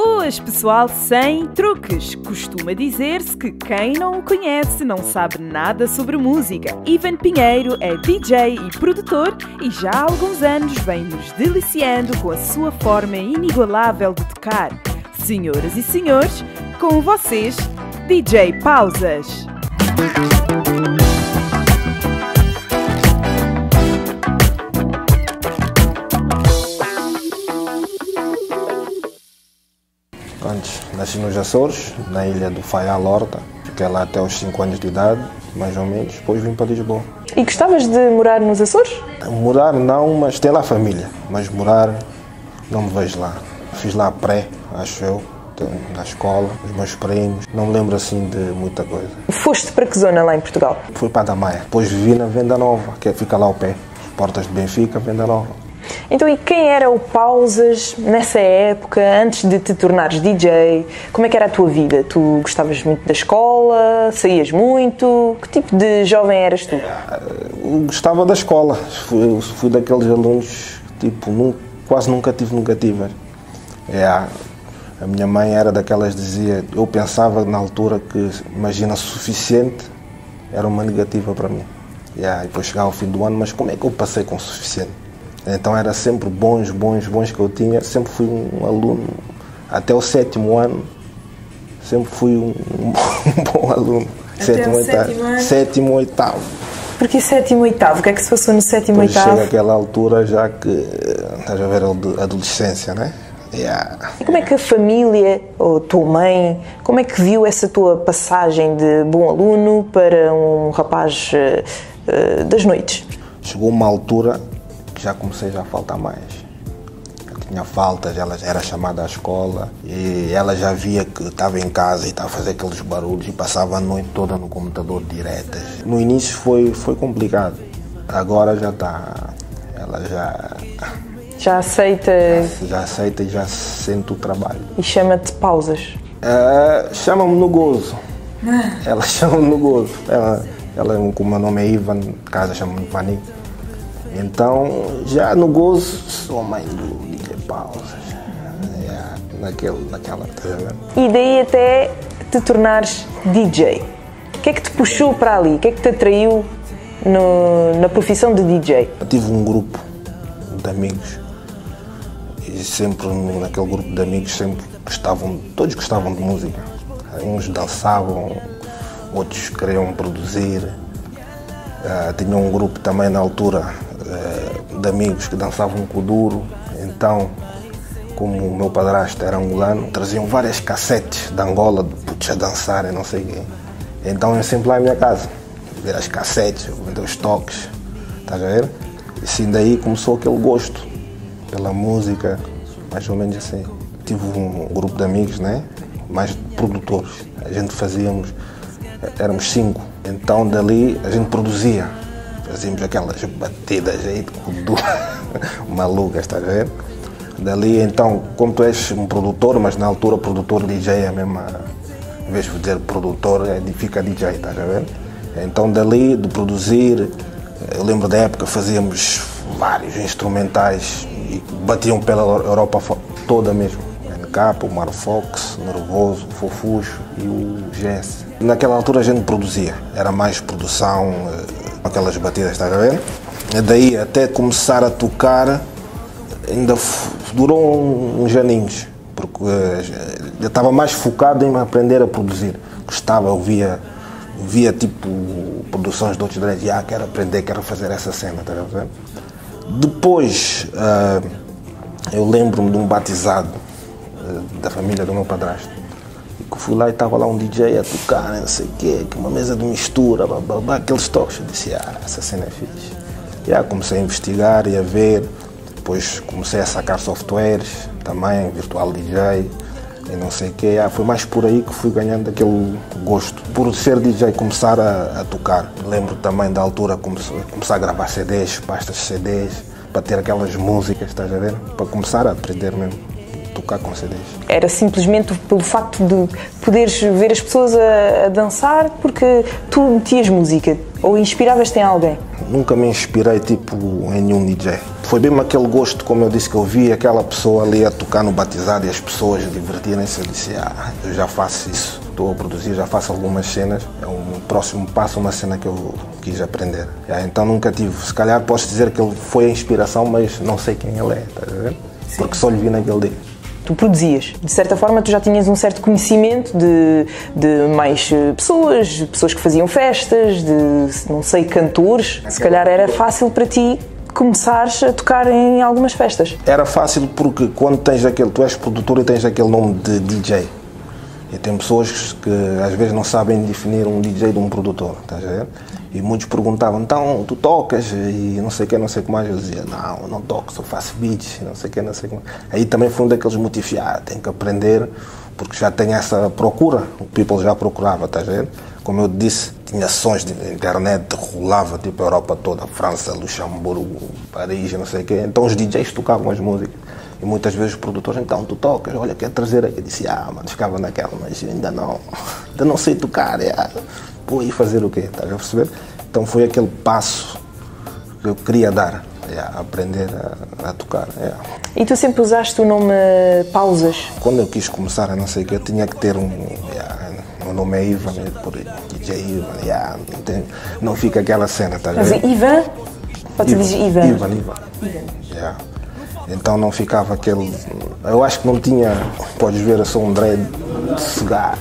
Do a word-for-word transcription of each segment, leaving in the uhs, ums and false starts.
Boas, pessoal, sem truques. Costuma dizer-se que quem não o conhece não sabe nada sobre música. Ivan Pinheiro é D J e produtor e já há alguns anos vem nos deliciando com a sua forma inigualável de tocar. Senhoras e senhores, com vocês, D J Pausas. Antes, nasci nos Açores, na ilha do Faial Horta. Fiquei lá até aos cinco anos de idade, mais ou menos. Depois vim para Lisboa. E gostavas de morar nos Açores? Morar não, mas tem lá família. Mas morar, não me vejo lá. Fiz lá pré, acho eu, na escola, os meus primos. Não me lembro assim de muita coisa. Foste para que zona lá em Portugal? Fui para a Damaia. Depois vivi na Venda Nova, que fica lá ao pé. Portas de Benfica, Venda Nova. Então, e quem era o Pausas nessa época, antes de te tornares D J? Como é que era a tua vida? Tu gostavas muito da escola? Saías muito? Que tipo de jovem eras tu? Eu gostava da escola. Fui, fui daqueles alunos, tipo, num, quase nunca tive negativas. É, a minha mãe era daquelas que dizia, eu pensava na altura que, imagina, suficiente era uma negativa para mim. É, e depois chegava ao fim do ano, mas como é que eu passei com suficiente? Então era sempre bons, bons, bons que eu tinha. Sempre fui um aluno, até o sétimo ano, sempre fui um, um bom aluno. Até sétimo, o oitavo. sétimo ano? Sétimo, oitavo. Porque sétimo, oitavo? O que é que se passou no sétimo, Depois oitavo? chega aquela altura já que, estás a ver, a adolescência, né? Yeah. E como é que a família, ou a tua mãe, como é que viu essa tua passagem de bom aluno para um rapaz uh, uh, das noites? Chegou uma altura que já comecei já a faltar mais. Eu tinha faltas, ela já era chamada à escola e ela já via que estava em casa e estava a fazer aqueles barulhos e passava a noite toda no computador diretas. No início foi, foi complicado, agora já está, ela já... Já aceita... Já, já aceita e já sente o trabalho. E chama-te Pausas? Uh, chama-me no gozo. Ela chama-me no gozo. Ela, ela, como o meu nome é Ivan, de casa chama-me Vani. Então, já no gozo, sou a mãe do D J Pausas. Yeah, naquele, naquela... E daí até te tornares D J. O que é que te puxou para ali? O que é que te atraiu no, na profissão de D J? Eu tive um grupo de amigos e sempre naquele grupo de amigos sempre gostavam, todos gostavam de música. Uns dançavam, outros queriam produzir. Uh, tinha um grupo também na altura uh, de amigos que dançavam kuduro. Então, como o meu padrasto era angolano, traziam várias cassetes de Angola, de putos a dançar e não sei o quê. Então eu sempre lá em minha casa, ver as cassetes, ver os toques, estás a ver? E assim daí começou aquele gosto pela música, mais ou menos assim. Tive um grupo de amigos, né? Mais produtores. A gente fazíamos, éramos cinco. Então dali a gente produzia. Fazíamos aquelas batidas aí de kuduro, malucas, estás a ver? Dali então, como tu és um produtor, mas na altura produtor D J é a mesma, em vez de dizer produtor, fica D J, estás a ver? Então dali de produzir, eu lembro da época fazíamos vários instrumentais e batiam pela Europa toda mesmo. N K, o Mar Fox, Nervoso, o Fofuxo e o G S. Naquela altura a gente produzia, era mais produção, aquelas batidas, estás a ver? E daí até começar a tocar, ainda durou uns aninhos, porque eu estava mais focado em aprender a produzir. Gostava, eu via, via tipo produções de outros D Js, ah, quero aprender, quero fazer essa cena, estás a ver? Depois, uh, eu lembro-me de um batizado uh, da família do meu padrasto. Que fui lá e estava lá um D J a tocar, não sei o quê, uma mesa de mistura, blá, blá, blá, aqueles toques. Eu disse, ah, essa cena é fixe. E aí comecei a investigar e a ver. Depois comecei a sacar softwares também, virtual D J e não sei o quê. Ah, foi mais por aí que fui ganhando aquele gosto. Por ser D J, começar a, a tocar. Lembro também da altura começar, começar a gravar C Ds, pastas de C Ds, para ter aquelas músicas, estás a ver? Para começar a aprender mesmo. tocar com C Ds. Era simplesmente pelo facto de poderes ver as pessoas a, a dançar porque tu metias música ou inspiravas-te em alguém? Nunca me inspirei tipo em nenhum D J. Foi mesmo aquele gosto, como eu disse, que eu vi aquela pessoa ali a tocar no batizado e as pessoas divertirem-se. Eu disse, ah, eu já faço isso, estou a produzir, já faço algumas cenas. É um próximo passo, uma cena que eu quis aprender. Yeah, então nunca tive, se calhar posso dizer que ele foi a inspiração, mas não sei quem ele é, estás a ver? Porque só lhe vi naquele dia. Tu produzias, de certa forma tu já tinhas um certo conhecimento de, de mais pessoas, pessoas que faziam festas, de, não sei, cantores. Se calhar era fácil para ti começares a tocar em algumas festas. Era fácil porque quando tens aquele, tu és produtor e tens aquele nome de D J. E tem pessoas que às vezes não sabem definir um D J de um produtor, estás a ver? E muitos perguntavam, então, tu tocas? E não sei o que, não sei o que mais. Eu dizia, não, eu não toco, só faço beats, não sei o que, não sei o que mais. Aí também foi um daqueles motivos, ah, tenho que aprender, porque já tenho essa procura, o people já procurava, estás a ver? Como eu disse, tinha sons de internet, rolava tipo a Europa toda, França, Luxemburgo, Paris, não sei o que. Então os D Js tocavam as músicas. E muitas vezes os produtores, então, tu tocas, olha, quer trazer aí. Eu disse, ah, mano, ficava naquela, mas ainda não, ainda não sei tocar, é. Pô, e fazer o quê, estás a perceber? Então foi aquele passo que eu queria dar, é, aprender a, a tocar. É. E tu sempre usaste o nome Pausas? Quando eu quis começar a não sei o quê, eu tinha que ter um... É, o nome é Ivan, por D J Ivan, é, não, tem, não fica aquela cena, estás a ver? Mas Ivan? Pode dizer Ivan? Ivan, Ivan. É. Então não ficava aquele... Eu acho que não tinha... Podes ver, eu sou um dread cegado,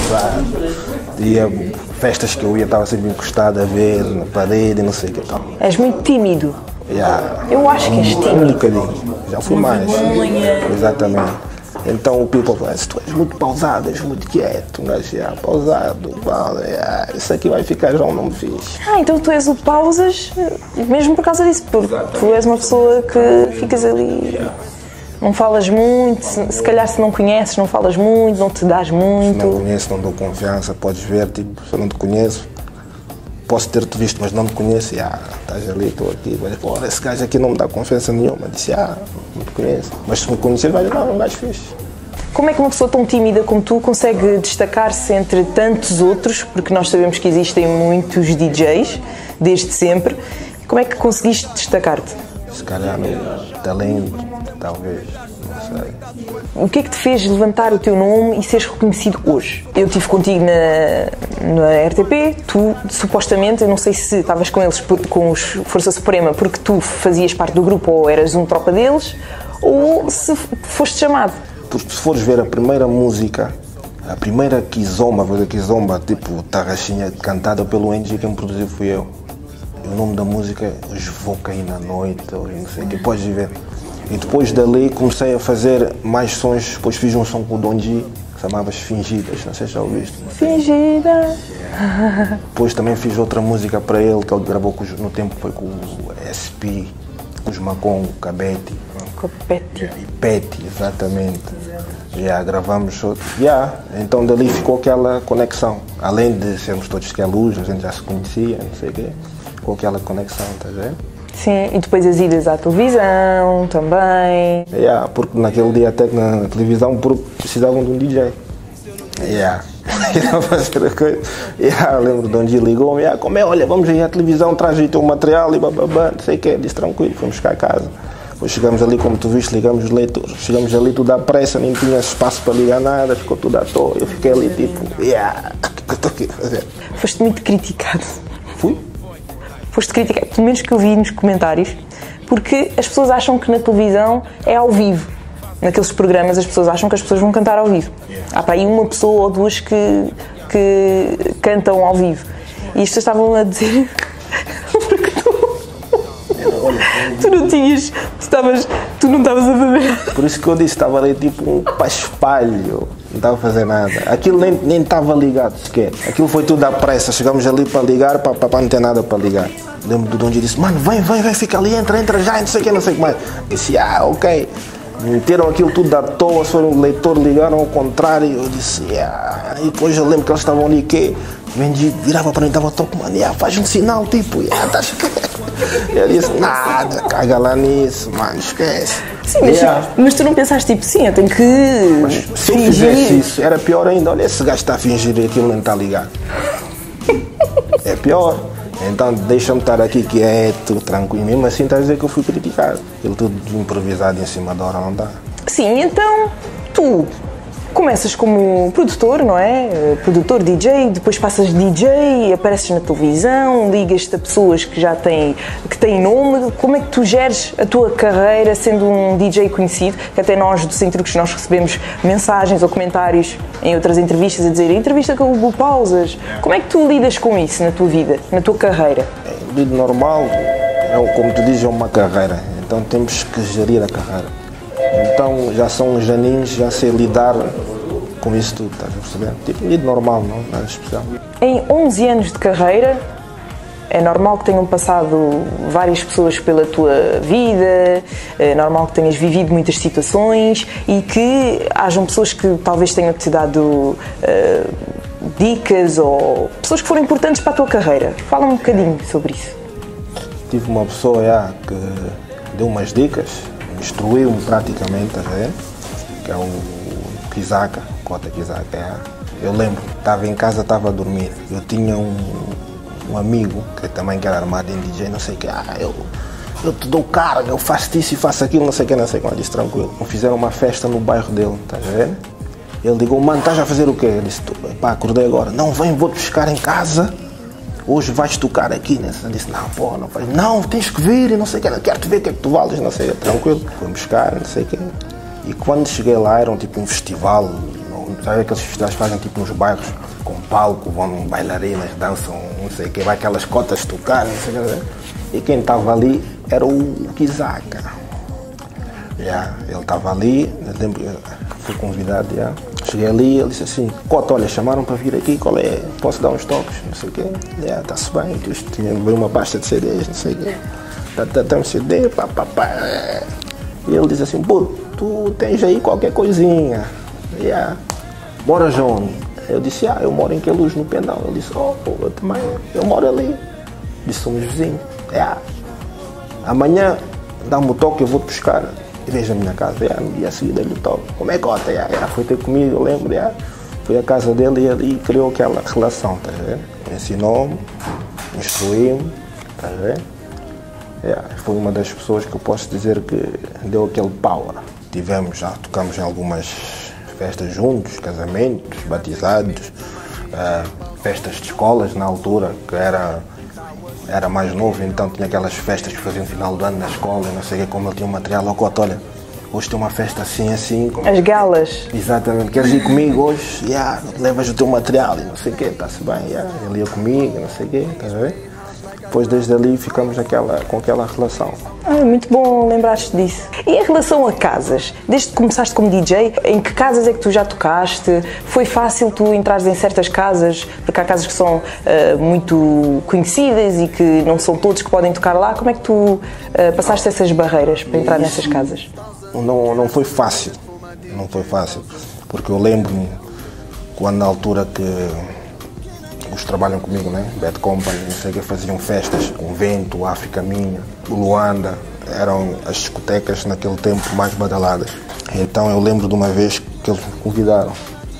e a festas que eu ia estava sempre encostado a ver na parede e não sei o que tal. És muito tímido. Yeah. Eu acho que és tímido. Um bocadinho, já fui mais. Exatamente. Então o people fala, tu és muito pausado, és muito quieto, mas yeah, pausado, pausa, yeah, isso aqui vai ficar já um nome fixe. Ah, então tu és o Pausas mesmo por causa disso, porque tu és uma pessoa que ficas ali, não falas muito, se, se calhar se não conheces não falas muito, não te dás muito. Se não conheço, não dou confiança, podes ver, tipo, se eu não te conheço, posso ter-te visto, mas não te conheço, e, ah, estás ali, estou aqui, mas pô, esse gajo aqui não me dá confiança nenhuma. Eu disse, ah, não te conheço, mas se me conhecer, vai, não, é um gajo fixe. Como é que uma pessoa tão tímida como tu consegue destacar-se entre tantos outros, porque nós sabemos que existem muitos D Js, desde sempre, como é que conseguiste destacar-te? Se calhar no talento, talvez, não sei. O que é que te fez levantar o teu nome e seres reconhecido hoje? Eu estive contigo na, na R T P, tu supostamente, eu não sei se estavas com eles, com os Força Suprema, porque tu fazias parte do grupo ou eras um tropa deles, ou se foste chamado. Porque se fores ver a primeira música, a primeira Kizomba, a Kizomba, tipo Tarraxinha, cantada pelo Angie, quem produziu fui eu. E o nome da música é Hoje Vou Cair na Noite, ou não sei o que, podes ver. E depois dali comecei a fazer mais sons, depois fiz um som com o Donji, que se chamava Fingidas, não sei se já ouviste. Fingida! Depois também fiz outra música para ele, que ele gravou com, no tempo, foi com o S P, com os Macon, com a Betty. Com a Betty. E Betty, exatamente. Já yeah, gravamos outro. Yeah. Então dali ficou aquela conexão. Além de sermos todos que é luz, a gente já se conhecia, não sei o quê. Ficou aquela conexão, estás a ver? Sim, e depois as idas à televisão também. Yeah, porque naquele dia até que na televisão precisavam de um D J. Yeah. Ia fazer a coisa. Yeah, lembro de onde ligou-me, yeah, como é, olha, vamos aí à televisão, traz aí teu material e bababá, não sei o quê, disse tranquilo, fomos cá a casa. Depois chegamos ali, como tu viste, ligamos os leitores. Chegamos ali tudo à pressa, nem tinha espaço para ligar nada, ficou tudo à toa. Eu fiquei ali tipo, yeah, o que eu estou aqui a fazer? Foste muito criticado. Fui? Foste criticado, pelo menos que eu vi nos comentários, porque as pessoas acham que na televisão é ao vivo. Naqueles programas as pessoas acham que as pessoas vão cantar ao vivo. Há para aí uma pessoa ou duas que, que cantam ao vivo. E as pessoas estavam a dizer... porque tu... tu não tinhas... Tu, estavas, tu não estavas a fazer... Por isso que eu disse, estava ali tipo um paspalho. Não estava a fazer nada. Aquilo nem, nem estava ligado sequer. Aquilo foi tudo à pressa. Chegamos ali para ligar, para, para, para não ter nada para ligar. Lembro do Donji disse, mano, vem, vem, vem, fica ali, entra, entra já, não sei o que, não sei o que mais. Disse, ah, ok. Meteram aquilo tudo à toa, foram o leitor, ligaram ao contrário. Eu disse, yeah. E depois eu lembro que eles estavam ali, que vendi, virava para mim, estava toque, mano, yeah, faz um sinal, tipo, yeah, estás... Eu disse, nada, caga lá nisso, mano, esquece. Sim, mas, yeah. mas tu não pensaste, tipo, sim, eu tenho que mas, se eu fizesse isso, era pior ainda. Olha, esse gajo está a fingir e aquilo não está ligado. É pior. Então deixa-me estar aqui quieto, tranquilo. Mesmo assim estás a dizer que eu fui criticado. Aquilo tudo improvisado em cima da hora não dá. Sim, então tu começas como produtor, não é? Produtor, D J, depois passas de D J, apareces na televisão, ligas-te a pessoas que já têm, que têm nome. Como é que tu geres a tua carreira sendo um D J conhecido? Que até nós, do Sem Truques, nós recebemos mensagens ou comentários em outras entrevistas a dizer entrevista com o Hugo Pausas. Como é que tu lidas com isso na tua vida, na tua carreira? É, lido normal, é, como tu dizes, é uma carreira. Então temos que gerir a carreira. Então já são uns aninhos, já sei lidar com isso tudo, estás a perceber? Tipo, lido normal, não? Nada especial. Em onze anos de carreira, é normal que tenham passado várias pessoas pela tua vida, é normal que tenhas vivido muitas situações e que hajam pessoas que talvez tenham te dado uh, dicas ou pessoas que foram importantes para a tua carreira. Fala um bocadinho sobre isso. Tive uma pessoa já, que deu umas dicas, instruiu-me praticamente, estás a ver? Que é o Kizaka, Kota Kizaka. É. Eu lembro, estava em casa, estava a dormir. Eu tinha um, um amigo que também era armado em D J, não sei o que. Ah, eu, eu te dou carga, eu faço isso e faço aquilo, não sei o que, não sei o que. Eu disse, tranquilo. Fizeram uma festa no bairro dele, estás a ver? Ele ligou, mano, estás a fazer o quê? Eu disse, pá, acordei agora. Não, vem, vou-te buscar em casa. Hoje vais tocar aqui, né? Eu disse, não, pô, não faz. Não, tens que vir, não sei o que, quero te ver o que é que tu vales, não sei, tranquilo. Fui buscar, não sei o que. E quando cheguei lá, era um, tipo um festival, sabe aqueles festivais que fazem tipo nos bairros, com palco, vão bailarinas, dançam, não sei o que, vai aquelas cotas tocar, não sei o que. E quem estava ali era o Kizaka. Yeah, ele estava ali, fui convidado, yeah. Cheguei ali, ele disse assim, Cota, olha, chamaram para vir aqui, qual é? Posso dar uns toques? Não sei o quê. Yeah, está-se bem, tinha uma pasta de C Ds, não sei o quê. Tem um C D, pá, pá, pá. E ele disse assim, pô, tu tens aí qualquer coisinha. Yeah. Bora, João. Eu disse, ah, eu moro em Queluz, no Pendão. Ele disse, oh, pô, eu também, eu moro ali. Disse, somos vizinhos. Yeah. Amanhã, dá-me o toque, eu vou-te buscar. E vejo a minha casa, yeah, no dia seguinte ele toque. Como é Cota? Yeah, yeah. Foi ter comigo, eu lembro. Yeah. Fui à casa dele e ele criou aquela relação, tá vendo? Ensinou-me, instruiu-me, tá vendo? Yeah. Foi uma das pessoas que eu posso dizer que deu aquele power. Tivemos, já tocamos em algumas festas juntos, casamentos, batizados, uh, festas de escolas na altura, que era... Era mais novo, então tinha aquelas festas que faziam no final do ano na escola, não sei o que, como ele tinha um material, ó, Cota, olha, hoje tem uma festa assim, assim. Como... As galas. Exatamente, queres ir comigo hoje? Yeah, levas o teu material e não sei o que, está-se bem, yeah. Ele ia comigo, não sei o que, estás a ver? Depois desde ali ficamos naquela, com aquela relação. Ah, muito bom lembrar-te disso. E em relação a casas, desde que começaste como D J, em que casas é que tu já tocaste? Foi fácil tu entrares em certas casas? Porque há casas que são uh, muito conhecidas e que não são todos que podem tocar lá. Como é que tu uh, passaste essas barreiras para entrar nessas casas? Não, não foi fácil, não foi fácil, porque eu lembro-me quando na altura que os que trabalham comigo, né? Bad Company, não sei o que, faziam festas, Convento, África Minha, Luanda, eram as discotecas naquele tempo mais badaladas. Então eu lembro de uma vez que eles me convidaram.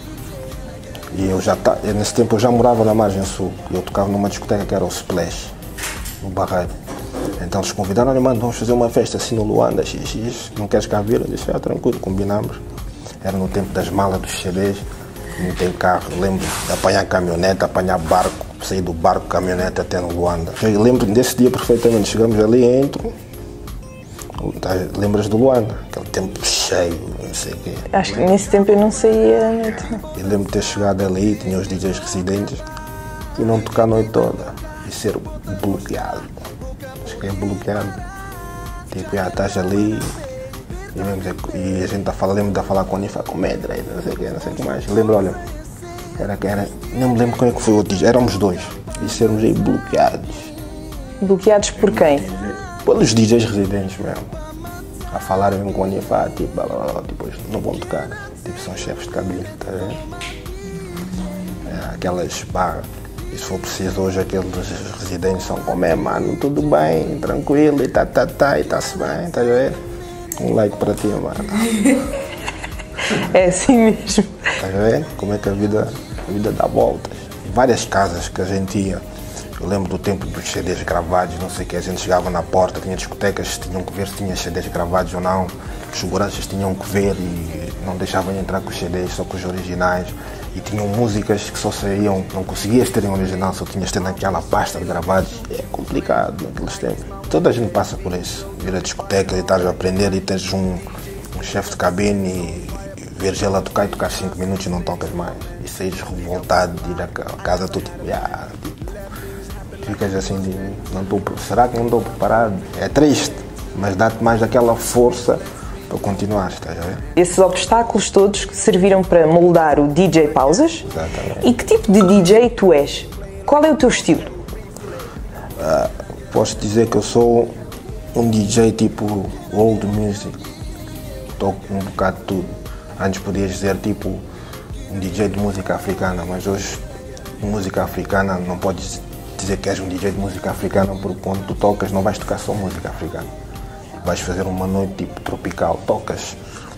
E eu já, nesse tempo eu já morava na Margem Sul, e eu tocava numa discoteca que era o Splash, no Barreiro. Então eles convidaram, olha, mano, vamos fazer uma festa assim no Luanda, x, x, não queres cá vir? Eu disse, ah, tranquilo, combinamos. Era no tempo das malas dos C Ds. Não tem carro, lembro de apanhar caminhonete, apanhar barco, sair do barco, caminhonete até no Luanda. Eu lembro desse dia perfeitamente, chegamos ali, entro, lembras do Luanda, aquele tempo cheio, não sei o quê. Acho que nesse tempo eu não saía à noite. Eu lembro de ter chegado ali, tinha os D Js residentes, e não tocar a noite toda, e ser bloqueado. Acho que é bloqueado, tipo, já estás ali. E, mesmo, e a gente tá falando, lembro de falar com ele, com medra, não sei o que, não sei o que mais. Lembro, olha, era, era, não me lembro quem é que foi o D J, éramos dois, e sermos aí bloqueados. Bloqueados por quem? Pelos D Js residentes mesmo. A falarem um com o Nifá, tipo, blá, blá, blá, depois não vão tocar. Tipo, são chefes de cabine, tá vendo? É, aquelas, pá, e se for preciso hoje aqueles residentes são como é, mano, tudo bem, tranquilo, e tá, tá, tá, e tá-se bem, tá a ver? Um like para ti, mano. É assim mesmo. Estás a ver? Como é que a vida, a vida dá voltas. Várias casas que a gente ia. Eu lembro do tempo dos C Ds gravados, não sei o que, a gente chegava na porta, tinha discotecas, tinham que ver se tinha C Ds gravados ou não. Os seguranças tinham que ver e não deixavam entrar com os C Ds, só com os originais. E tinham músicas que só saíam, não conseguias ter em original, só tinhas ter naquela pasta de gravados. É complicado naqueles tempos. Toda a gente passa por isso. Ir a discoteca e estás a aprender e tens um, um chefe de cabine e veres ela tocar e tocar cinco minutos e não tocas mais. E saíres revoltado de ir a casa, tu tipo, yeah, tipo, ficas assim de, não tô, será que não estou preparado? É triste, mas dá-te mais aquela força para continuar, estás a ver? Esses obstáculos todos serviram para moldar o D J Pausas. Exatamente. E que tipo de D J tu és? Qual é o teu estilo? Uh, posso dizer que eu sou um D J tipo old music. Toco um bocado de tudo. Antes podias dizer tipo um D J de música africana, mas hoje música africana não podes dizer que és um D J de música africana porque quando tu tocas não vais tocar só música africana. Vais fazer uma noite tipo tropical, tocas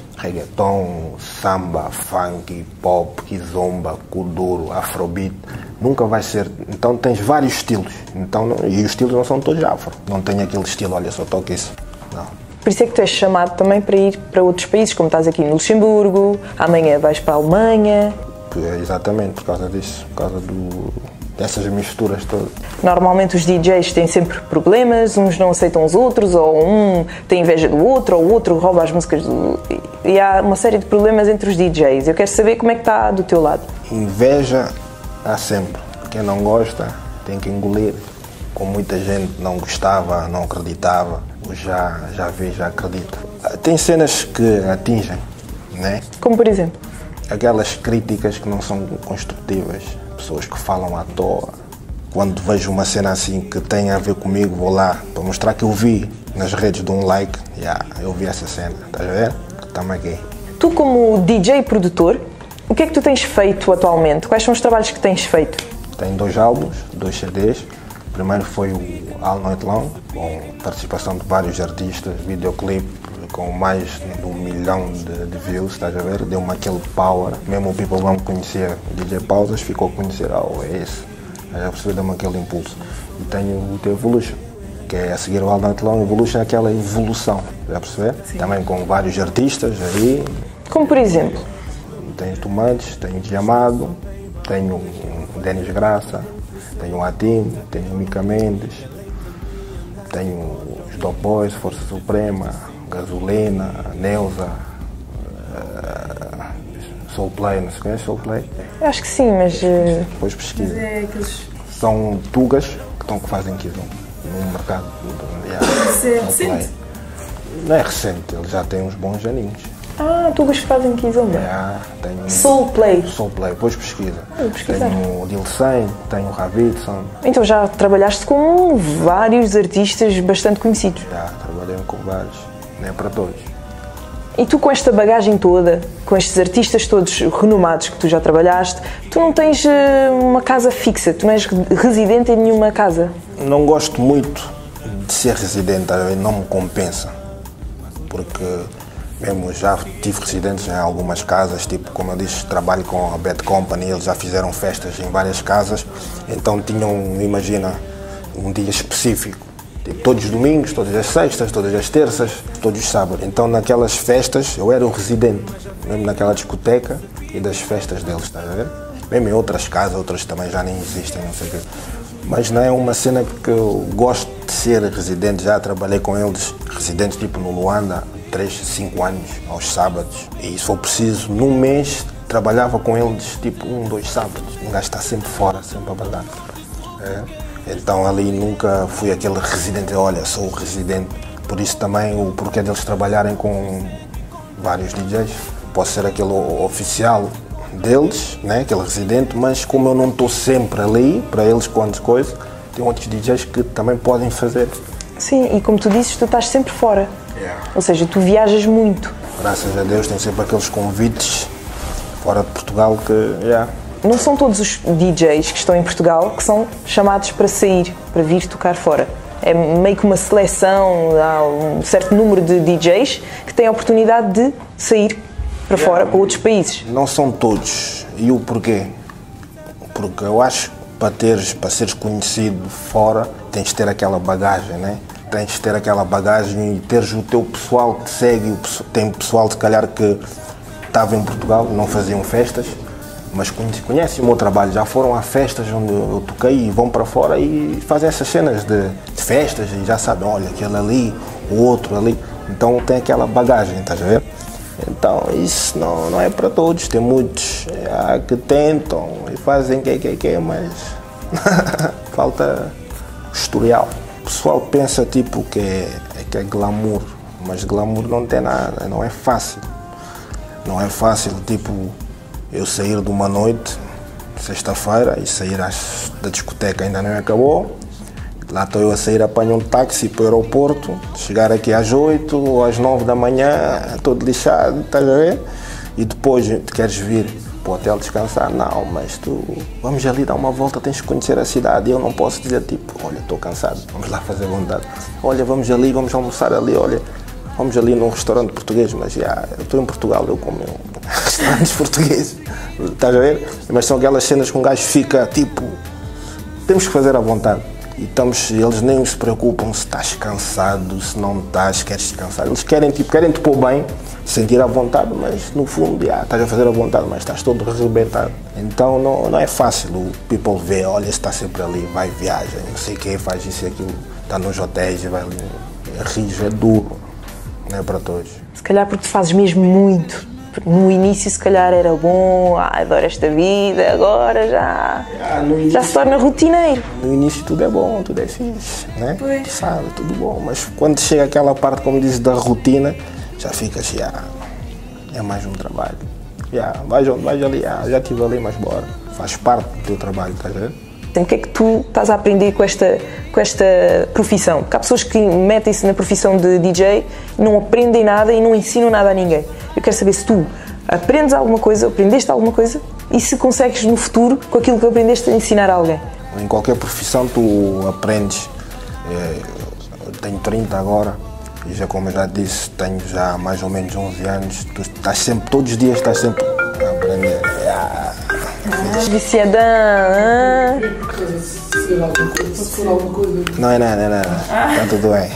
reggaeton, samba, funk, pop, kizomba, kuduro, afrobeat. Nunca vai ser. Então tens vários estilos. Então, e os estilos não são todos afro. Não tem aquele estilo, olha, só toca isso. Não. Por isso é que tu és chamado também para ir para outros países, como estás aqui no Luxemburgo, amanhã vais para a Alemanha. Exatamente, por causa disso, por causa do, dessas misturas todas. Normalmente os D Js têm sempre problemas, uns não aceitam os outros, ou um tem inveja do outro, ou o outro rouba as músicas do... E há uma série de problemas entre os D Js. Eu quero saber como é que está do teu lado. Inveja há sempre. Quem não gosta tem que engolir. Como muita gente não gostava, não acreditava, já, já vê, já acredita. Tem cenas que atingem, né? Como por exemplo? Aquelas críticas que não são construtivas, pessoas que falam à toa. Quando vejo uma cena assim que tem a ver comigo, vou lá para mostrar que eu vi nas redes de um like, yeah, eu vi essa cena, estás a ver? Estamos aqui. Tu como D J produtor, o que é que tu tens feito atualmente? Quais são os trabalhos que tens feito? Tenho dois álbuns, dois C Ds. O primeiro foi o All Night Long, com participação de vários artistas, videoclipe com mais de um milhão de, de views, estás a ver? Deu-me aquele power. Mesmo o People não conhecia o D J Pausas, ficou a conhecer, oh, é esse. Aí já percebi, deu-me aquele impulso. E tenho o The Evolution, que é a seguir o All Night Long. Evolution é aquela evolução, já perceber? Sim. Também com vários artistas aí. Como por exemplo? Tenho Tomates, tenho Diamado, tenho o Denis Graça, tenho o Atim, tenho o Mica Mendes, tenho os Dog Boys, Força Suprema, Gasolina, Neuza, uh, Soulplay, não se conhece Soulplay? Eu acho que sim, mas... Uh... Depois pesquisa. É aqueles... São tugas que, estão, que fazem Kizom no mercado. Isso é recente? Não é recente, ele já tem uns bons aninhos. Ah, tugas que fazem Kizomba? É, tenho... Soulplay? Soulplay, depois pesquisa. Tenho o Dilsen, tenho o Ravidson. Então já trabalhaste com vários artistas bastante conhecidos? Já, trabalhei com vários, nem é para todos. E tu com esta bagagem toda, com estes artistas todos renomados que tu já trabalhaste, tu não tens uma casa fixa, tu não és residente em nenhuma casa? Não gosto muito de ser residente, não me compensa, porque mesmo já tive residentes em algumas casas, tipo, como eu disse, trabalho com a Bad Company, eles já fizeram festas em várias casas, então tinham, imagina, um dia específico. Tipo, todos os domingos, todas as sextas, todas as terças, todos os sábados. Então naquelas festas eu era o residente, mesmo naquela discoteca e das festas deles, estás a ver? Mesmo em outras casas, outras também já nem existem, não sei o quê. Mas não é uma cena que eu gosto de ser residente, já trabalhei com eles, residentes tipo no Luanda, três, cinco anos, aos sábados. E se for preciso, num mês, trabalhava com eles tipo um, dois sábados. Um gajo está sempre fora, sempre a badar. É? Então ali nunca fui aquele residente, olha, sou o residente. Por isso também o porquê deles trabalharem com vários D Js. Posso ser aquele oficial deles, né, aquele residente, mas como eu não estou sempre ali, para eles quantas coisas, tem outros D Js que também podem fazer. Sim, e como tu dizes, tu estás sempre fora. Yeah. Ou seja, tu viajas muito. Graças a Deus tem sempre aqueles convites fora de Portugal que, yeah. Não são todos os D Js que estão em Portugal que são chamados para sair, para vir tocar fora. É meio que uma seleção, há um certo número de D Js que têm a oportunidade de sair para yeah. fora, para outros países. Não são todos. E o porquê? Porque eu acho que para, teres, para seres conhecido fora, tens de ter aquela bagagem, né? Tens de ter aquela bagagem e teres o teu pessoal que te segue. Tem pessoal, se calhar, que estava em Portugal, não faziam festas, mas conhecem o meu trabalho, já foram a festas onde eu toquei e vão para fora e fazem essas cenas de, de festas e já sabem, olha, aquele ali, o outro ali. Então tem aquela bagagem, estás a ver? Então isso não, não é para todos, tem muitos é, que tentam e fazem que que que, mas falta historial. O pessoal pensa tipo que é, que é glamour, mas glamour não tem nada, não é fácil. Não é fácil, tipo, eu sair de uma noite, sexta-feira, e sair às, da discoteca ainda não acabou. Lá estou eu a sair, apanho um táxi para o aeroporto, chegar aqui às oito ou às nove da manhã, todo lixado, estás a ver? E depois te queres vir para o hotel descansar? Não, mas tu, vamos ali dar uma volta, tens que conhecer a cidade. E eu não posso dizer tipo, olha, estou cansado, vamos lá fazer vontade. Olha, vamos ali, vamos almoçar ali, olha. Vamos ali num restaurante português, mas já, eu estou em Portugal, eu como em restaurantes portugueses, estás a ver? Mas são aquelas cenas que um gajo fica tipo, temos que fazer à vontade. E estamos, eles nem se preocupam se estás cansado, se não estás, queres descansar. Eles querem, tipo, querem te pôr bem, sentir à vontade, mas no fundo, já, estás a fazer à vontade, mas estás todo arrebentado. Então não, não é fácil, o people vê, olha, está sempre ali, vai, viaja, não sei o quê, faz isso e aquilo, está nos hotéis, vai ali, é rijo, é duro. Não é para todos. Se calhar porque tu fazes mesmo muito. No início se calhar era bom, ah, adoro esta vida, agora já, ah, início, já se torna rotineiro. No início tudo é bom, tudo é fixe, né? Pois. Sabe, tudo bom, mas quando chega aquela parte, como dizes, da rotina, já ficas, já, é mais um trabalho. Já, vais, vais ali, já, já estive ali, mas bora. Faz parte do teu trabalho, estás a ver? O que é que tu estás a aprender com esta, com esta profissão? Porque há pessoas que metem-se na profissão de D J, não aprendem nada e não ensinam nada a ninguém. Eu quero saber se tu aprendes alguma coisa, aprendeste alguma coisa e se consegues no futuro, com aquilo que aprendeste, ensinar a alguém. Em qualquer profissão tu aprendes. Eu tenho trinta agora e já, como eu já disse, tenho já mais ou menos onze anos. Tu estás sempre, todos os dias estás sempre a aprender. Ah, viciadão, ah. Não é nada, não é nada. Está tudo bem.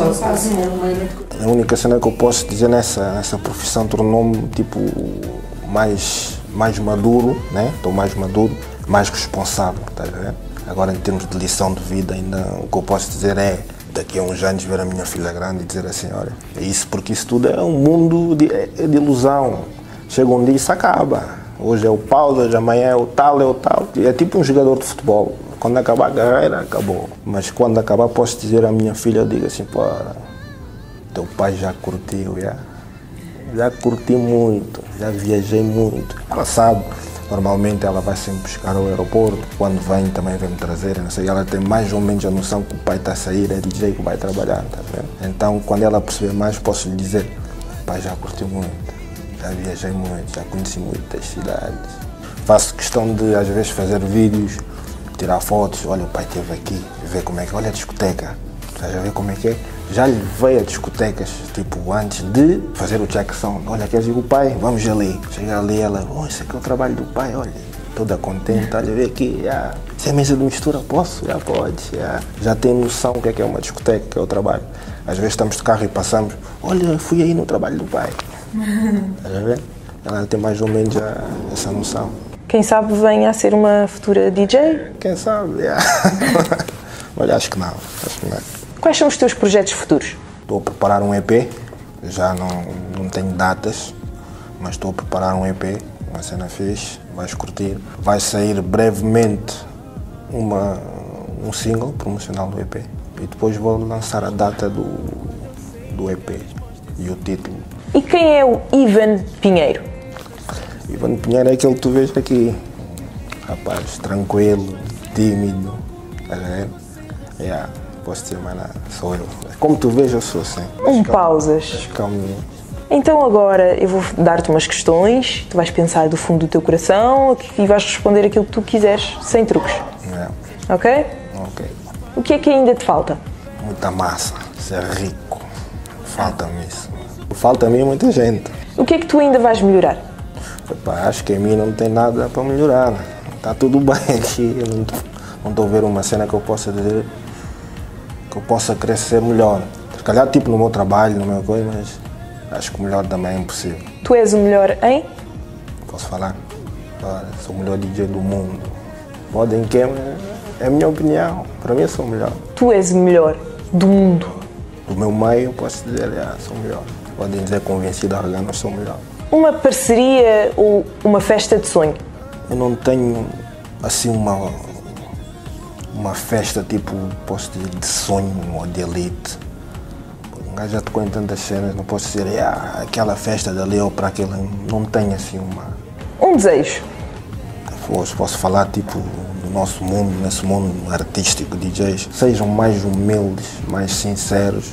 A única cena que eu posso dizer nessa, nessa profissão tornou-me tipo mais, mais maduro, né? Estou mais maduro, mais responsável, estás a ver? Agora em termos de lição de vida, ainda o que eu posso dizer é daqui a uns anos ver a minha filha grande e dizer assim, olha, é isso, porque isso tudo é um mundo de, é de ilusão. Chega um dia e isso acaba. Hoje é o Pausas, amanhã é o tal, é o tal. É tipo um jogador de futebol. Quando acabar a carreira, acabou. Mas quando acabar, posso dizer à minha filha, eu digo assim, pô, teu pai já curtiu, já. Já curti muito, já viajei muito. Ela sabe, normalmente ela vai sempre buscar ao aeroporto. Quando vem, também vem me trazer, não sei. Ela tem mais ou menos a noção que o pai está a sair, é D J que vai trabalhar, tá vendo? Então, quando ela perceber mais, posso lhe dizer, o pai já curtiu muito. Já viajei muito, já conheci muitas cidades. Faço questão de, às vezes, fazer vídeos, tirar fotos. Olha, o pai esteve aqui, ver como é que é. Olha a discoteca, estás a ver como é que é? Já lhe veio a discotecas, tipo, antes de fazer o check-sound. Olha, queres ir com o pai? Vamos ali. Chega ali, ela, oh, isso aqui é o trabalho do pai, olha. Toda contente, olha, vê aqui, já. Se é mesa de mistura, posso? Já pode, já. Já tem noção do que é, que é uma discoteca, que é o trabalho. Às vezes estamos de carro e passamos, olha, fui aí no trabalho do pai. Estás a ver? Ela tem mais ou menos já essa noção. Quem sabe venha a ser uma futura D J? Quem sabe, yeah. Olha, acho que não, acho que não. Quais são os teus projetos futuros? Estou a preparar um E P, já não, não tenho datas, mas estou a preparar um E P, uma cena fixe, vais curtir. Vai sair brevemente uma, um single promocional do E P e depois vou lançar a data do, do E P e o título. E quem é o Ivan Pinheiro? Ivan Pinheiro é aquele que tu vês aqui, rapaz tranquilo, tímido, tá vendo? Yeah. posso dizer mais nada, sou eu. Como tu vês, eu sou assim. Um pausas. Calminho. Então agora eu vou dar-te umas questões, tu vais pensar do fundo do teu coração e vais responder aquilo que tu quiseres, sem truques. É. Ok? Ok. O que é que ainda te falta? Muita massa, ser rico. Falta-me isso. Falta-me muita gente. O que é que tu ainda vais melhorar? Epá, acho que em mim não tem nada para melhorar. Está tudo bem aqui. Eu não estou a ver uma cena que eu possa dizer que eu possa crescer melhor. Se calhar tipo no meu trabalho, no meu coisa, mas acho que o melhor também é impossível. Tu és o melhor em? Posso falar? Olha, sou o melhor D J do mundo. Podem que é a minha opinião. Para mim eu sou o melhor. Tu és o melhor do mundo. Do meu meio posso dizer, ah, sou o melhor. Podem dizer convencido, arrogante, mas sou o melhor. Uma parceria ou uma festa de sonho? Eu não tenho assim uma, uma festa tipo, posso dizer, de sonho ou de elite. Um gajo já tocou em tantas cenas, não posso dizer, ah, aquela festa dali ou para aquela. Não tenho assim uma. Um desejo? Posso, posso falar tipo do nosso mundo, nesse mundo artístico, D Js, sejam mais humildes, mais sinceros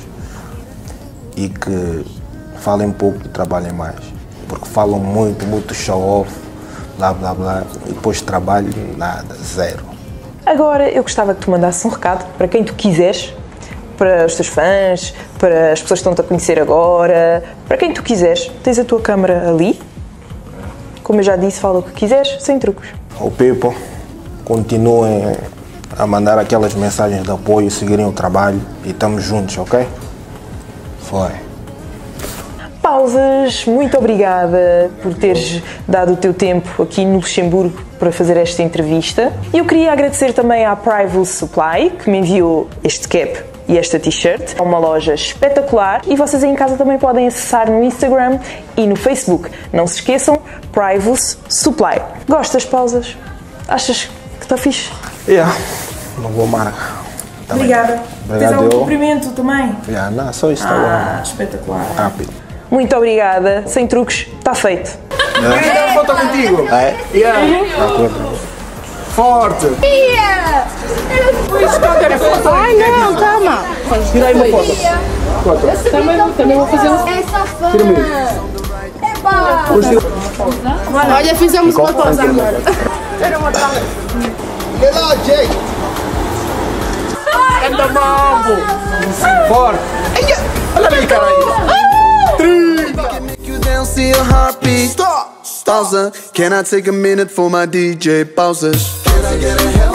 e que falem pouco e trabalhem mais. Porque falam muito, muito show-off, blá blá blá, e depois trabalho, nada, zero. Agora eu gostava que tu mandasses um recado para quem tu quiseres, para os teus fãs, para as pessoas que estão-te a conhecer agora, para quem tu quiseres. Tens a tua câmara ali. Como eu já disse, fala o que quiseres, sem truques. O people, continuem a mandar aquelas mensagens de apoio, seguirem o trabalho e estamos juntos, ok? Foi. Pausas, muito obrigada por teres dado o teu tempo aqui no Luxemburgo para fazer esta entrevista. E eu queria agradecer também à Privus Supply, que me enviou este cap e esta t-shirt. É uma loja espetacular e vocês aí em casa também podem acessar no Instagram e no Facebook. Não se esqueçam, Privus Supply. Gostas, Pausas? Achas que está fixe? Yeah, não vou marcar. Obrigada. Tens algum cumprimento também? Yeah, não, só isto Ah, agora. espetacular. Rápido. Muito obrigada, sem truques, está feito. Queria tirar uma foto contigo. É? Yeah. Forte. Ai não, calma. Tirei uma foto. Também, também vou fazer um. Essa fã! Olha, fizemos uma pausa agora. Olha lá, Jay. Anda mambo. Forte. Olha aí, caralho. You dance to your heartbeat. Stop. Pausa. Can I take a minute for my D J? Pausas. Can I get a help?